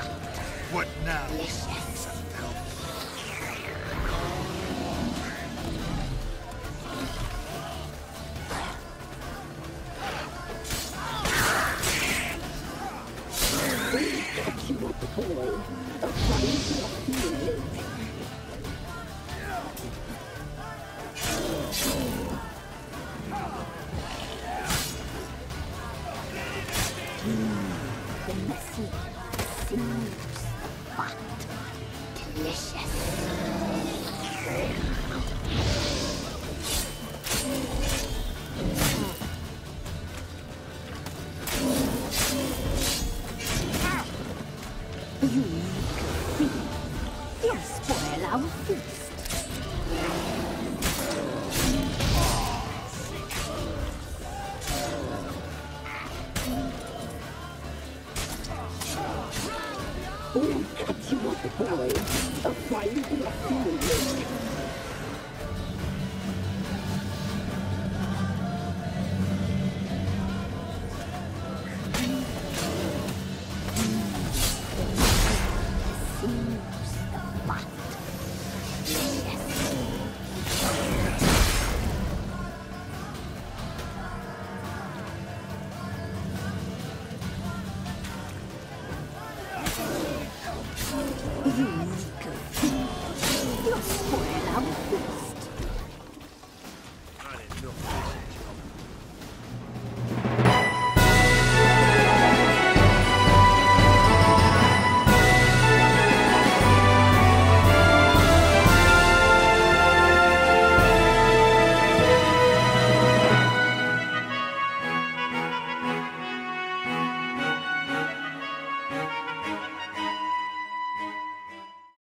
What now? Delicious. Catch you at the boy. A fight of feeling. The messy, smooth, but delicious. You you'll spoil our feast. We'll cut you up, boy. A fine feeling. You'll spoil our food.